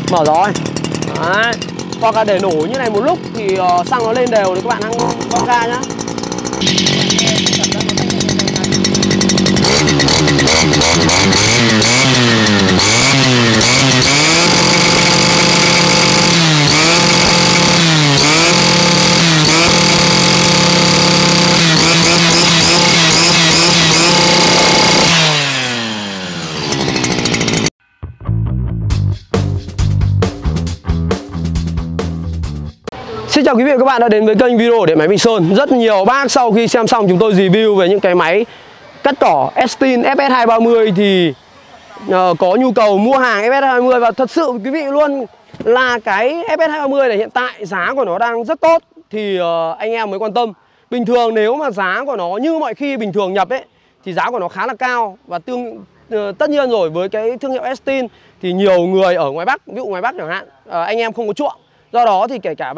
Mở rồi. Đấy. Hoặc là để nổ như này một lúc thì xăng nó lên đều thì các bạn hăng bóp ga nhá. Xin chào quý vị và các bạn đã đến với kênh video của Điện Máy Bình Sơn. Rất nhiều bác sau khi xem xong chúng tôi review về những cái máy cắt cỏ Estin FS230 thì có nhu cầu mua hàng FS230. Và thật sự quý vị luôn là cái FS230 này hiện tại giá của nó đang rất tốt thì anh em mới quan tâm. Bình thường nếu mà giá của nó như mọi khi bình thường nhập ấy thì giá của nó khá là cao. Và tất nhiên rồi, với cái thương hiệu Estin thì nhiều người ở ngoài Bắc, ví dụ ngoài Bắc chẳng hạn, anh em không có chuộng. Do đó thì kể cả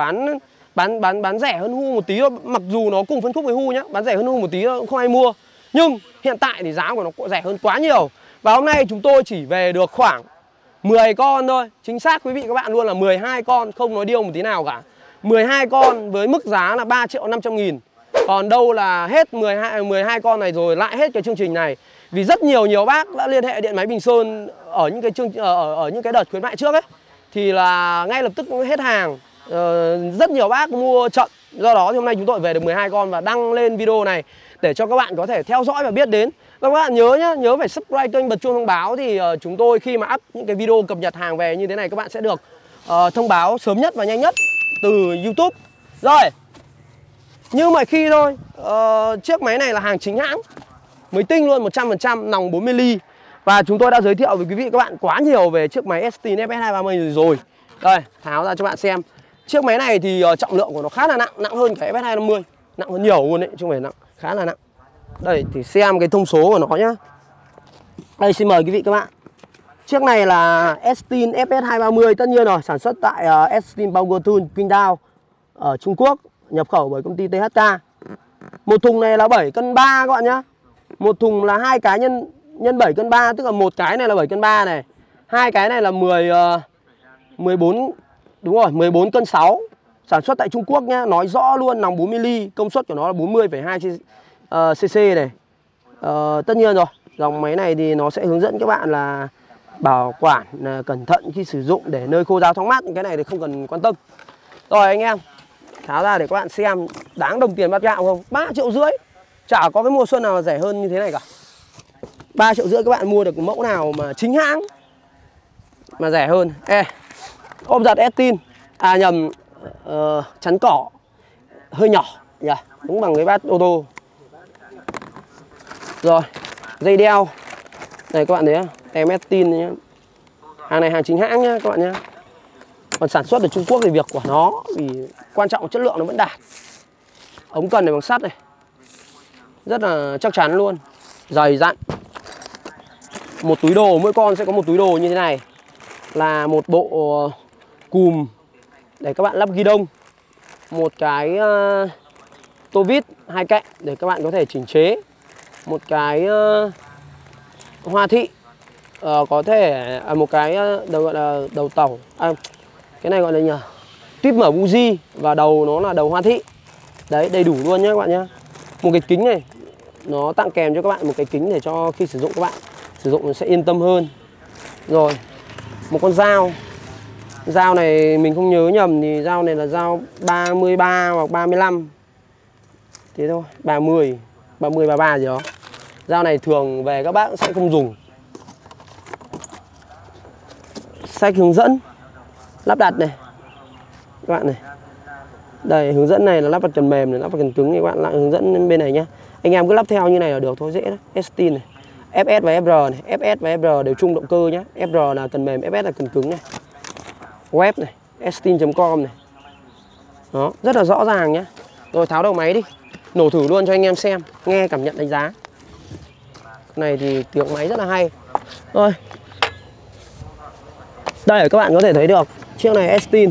bán rẻ hơn Hu một tí thôi, mặc dù nó cùng phân khúc với Hu nhá, bán rẻ hơn Hu một tí thôi cũng không ai mua. Nhưng hiện tại thì giá của nó rẻ hơn quá nhiều. Và hôm nay chúng tôi chỉ về được khoảng 10 con thôi. Chính xác quý vị các bạn luôn là 12 con, không nói điêu một tí nào cả. 12 con với mức giá là 3.500.000. Còn đâu là hết 12 con này rồi lại hết cái chương trình này. Vì rất nhiều bác đã liên hệ Điện Máy Bình Sơn ở những cái đợt khuyến mại trước ấy thì là ngay lập tức hết hàng. Rất nhiều bác mua chậm. Do đó thì hôm nay chúng tôi về được 12 con và đăng lên video này để cho các bạn có thể theo dõi và biết đến. Và các bạn nhớ nhá, nhớ phải subscribe kênh, bật chuông thông báo thì chúng tôi khi mà up những cái video cập nhật hàng về như thế này các bạn sẽ được thông báo sớm nhất và nhanh nhất từ YouTube. Rồi, như mọi khi thôi, chiếc máy này là hàng chính hãng, mới tinh luôn, 100%, nòng 40 ly. Và chúng tôi đã giới thiệu với quý vị các bạn quá nhiều về chiếc máy Estin FS230 rồi. Đây, tháo ra cho bạn xem. Chiếc máy này thì trọng lượng của nó khá là nặng, nặng hơn cái FS250, nặng hơn nhiều luôn đấy, chứ không phải nặng, khá là nặng. Đây thì xem cái thông số của nó nhá. Đây xin mời quý vị các bạn. Chiếc này là Estin FS230, tất nhiên rồi, sản xuất tại Estin Power Tool Qingdao ở Trung Quốc, nhập khẩu bởi công ty THK. Một thùng này là 7 cân 3 các bạn nhá. Một thùng là 2 cái nhân 7 cân 3, tức là một cái này là 7 cân 3 này. Hai cái này là 14, đúng rồi, 14 cân 6. Sản xuất tại Trung Quốc nhá, nói rõ luôn, nòng 40 ly, công suất của nó là 40,2 cc này. Tất nhiên rồi, dòng máy này thì nó sẽ hướng dẫn các bạn là bảo quản cẩn thận khi sử dụng để nơi khô ráo thoáng mát. Cái này thì không cần quan tâm. Rồi anh em, tháo ra để các bạn xem đáng đồng tiền bát gạo không? 3,5 triệu. Chả có cái mùa xuân nào rẻ hơn như thế này cả. 3,5 triệu các bạn mua được mẫu nào mà chính hãng mà rẻ hơn. Ốp giật Estin, nhầm, chắn cỏ hơi nhỏ nhỉ, đúng bằng cái bát ô tô. Rồi, dây đeo này các bạn thấy không? Tem Estin nhá. Hàng này hàng chính hãng nhá các bạn nhá. Còn sản xuất ở Trung Quốc thì việc của nó, vì quan trọng chất lượng nó vẫn đạt. Ống cần này bằng sắt này, rất là chắc chắn luôn, dày dặn. Một túi đồ, mỗi con sẽ có một túi đồ như thế này, là một bộ cùm để các bạn lắp ghi đông, một cái tô vít hai cạnh để các bạn có thể chỉnh chế, một cái hoa thị, có thể một cái đầu gọi là đầu tàu, cái này gọi là nhỉ, tuyếp mở buji, và đầu nó là đầu hoa thị. Đấy, đầy đủ luôn nhé các bạn nhé. Một cái kính này, nó tặng kèm cho các bạn một cái kính để cho khi sử dụng các bạn sử dụng sẽ yên tâm hơn. Rồi, một con dao. Dao này mình không nhớ nhầm thì dao này là dao 33 hoặc 35. Thế thôi, 30, 33 gì đó. Dao này thường về các bác sẽ không dùng. Sách hướng dẫn lắp đặt này các bạn này. Đây, hướng dẫn này là lắp đặt cần mềm này, lắp đặt cần cứng này, các bạn lại hướng dẫn bên này nhá. Anh em cứ lắp theo như này là được thôi, dễ đấy. Estin này, FS và FR này, FS và FR đều chung động cơ nhá. FR là cần mềm, FS là cần cứng này. Web này, estin.com này. Đó, rất là rõ ràng nhá. Rồi tháo đầu máy đi, nổ thử luôn cho anh em xem, nghe cảm nhận đánh giá. Cái này thì tiếng máy rất là hay. Rồi, đây các bạn có thể thấy được chiếc này Estin.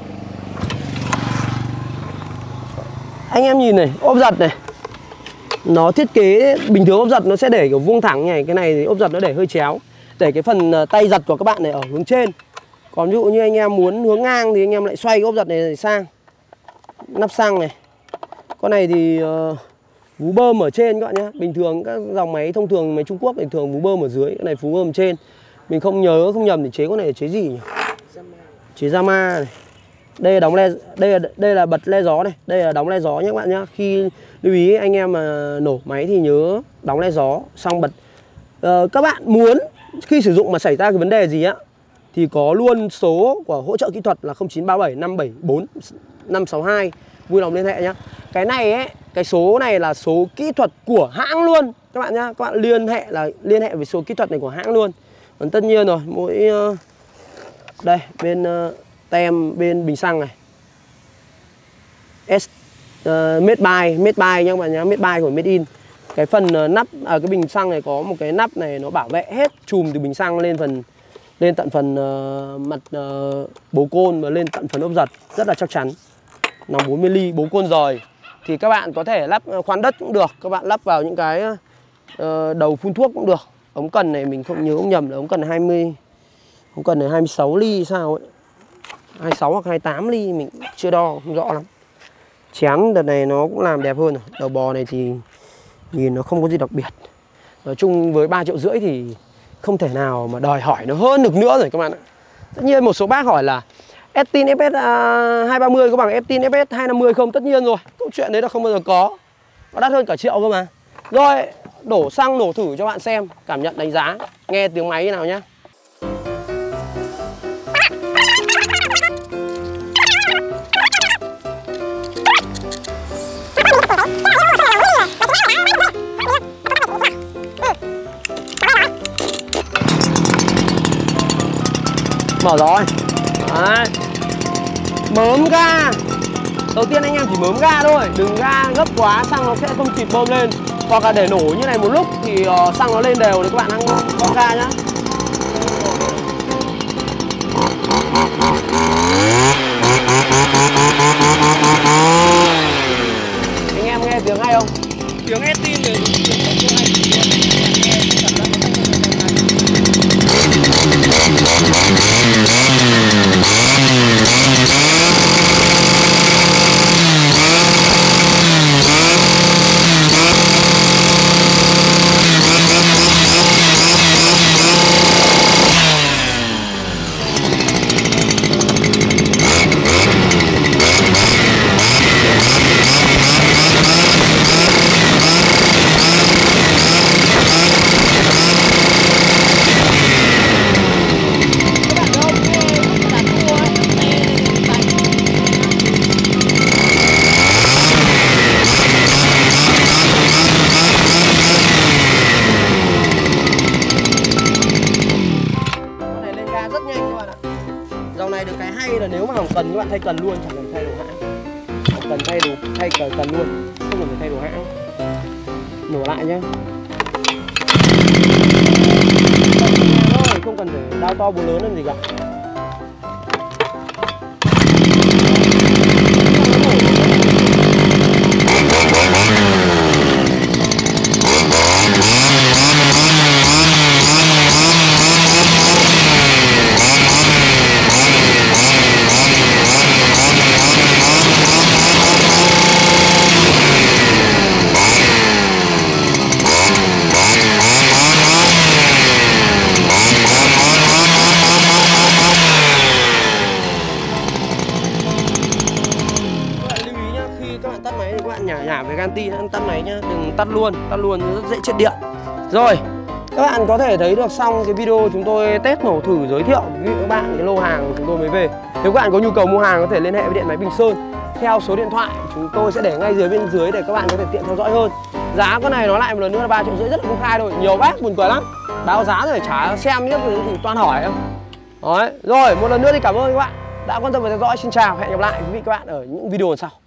Anh em nhìn này, ốp giật này, nó thiết kế bình thường ốp giật nó sẽ để kiểu vuông thẳng như này. Cái này thì ốp giật nó để hơi chéo, để cái phần tay giật của các bạn này ở hướng trên. Còn ví dụ như anh em muốn hướng ngang thì anh em lại xoay cái ốp giật này sang. Nắp xăng này. Con này thì vú bơm ở trên các bạn nhé. Bình thường các dòng máy thông thường máy Trung Quốc thì thường vú bơm ở dưới, cái này vú bơm trên. Mình không nhầm thì chế con này là chế gì nhỉ? Chế Yamaha này. Đây là đóng le, đây là bật le gió này, đây là đóng le gió nhé các bạn nhé. Khi lưu ý anh em mà nổ máy thì nhớ đóng le gió xong bật. Các bạn muốn khi sử dụng mà xảy ra cái vấn đề gì á thì có luôn số của hỗ trợ kỹ thuật là 0937 574 562, vui lòng liên hệ nhé. Cái này ấy, cái số này là số kỹ thuật của hãng luôn các bạn nhá. Các bạn liên hệ với số kỹ thuật này của hãng luôn. Còn tất nhiên rồi, mỗi đây bên tem bên bình xăng này made by nha các bạn nhá, made by của made in. Cái phần nắp cái bình xăng này có một cái nắp này nó bảo vệ hết chùm từ bình xăng lên tận phần mặt bố côn và lên tận phần ốp giật, rất là chắc chắn. Nòng 40 ly bố côn rời thì các bạn có thể lắp khoan đất cũng được, các bạn lắp vào những cái đầu phun thuốc cũng được. Ống cần này mình không nhớ không nhầm là ống cần 20, ống cần này 26 ly sao ấy, 26 hoặc 28 ly mình chưa đo không rõ lắm. Chén đợt này nó cũng làm đẹp hơn rồi. Đầu bò này thì nhìn nó không có gì đặc biệt. Nói chung với 3,5 triệu thì không thể nào mà đòi hỏi nó hơn được nữa rồi các bạn ạ. Tất nhiên một số bác hỏi là Estin FS 230 có bằng Estin FS 250 không? Tất nhiên rồi, câu chuyện đấy là không bao giờ có. Nó đắt hơn cả triệu cơ mà. Rồi, đổ xăng nổ thử cho bạn xem, cảm nhận đánh giá, nghe tiếng máy như nào nhá. Mở rồi. Đấy. Mớm ga. Đầu tiên anh em chỉ mớm ga thôi, đừng ga gấp quá xăng nó sẽ không kịp bơm lên. Hoặc là để nổ như này một lúc thì xăng nó lên đều thì các bạn ăn gõ ga nhá. Anh em nghe tiếng hay không? Tiếng Estin này dòng này được cái hay là nếu mà cần các bạn thay cần luôn, chẳng cần thay đồ hãng. Cần thay cần luôn, không cần phải thay đồ hãng. Nổ lại nhá. Không cần phải đao to búa lớn làm gì cả. Tắt máy thì các bạn nhả về ganti tắt máy nhá, đừng tắt luôn rất dễ chết điện. Rồi, các bạn có thể thấy được xong cái video chúng tôi test nổ thử giới thiệu với các bạn cái lô hàng chúng tôi mới về. Nếu các bạn có nhu cầu mua hàng có thể liên hệ với điện máy Bình Sơn theo số điện thoại chúng tôi sẽ để ngay bên dưới để các bạn có thể tiện theo dõi hơn. Giá con này nó lại một lần nữa là 3,5 triệu, rất là công khai thôi. Nhiều bác buồn cười lắm, báo giá rồi chả xem nhất thì toàn hỏi không. Đấy. Rồi, một lần nữa thì cảm ơn các bạn đã quan tâm và theo dõi. Xin chào, hẹn gặp lại quý vị các bạn ở những video lần sau.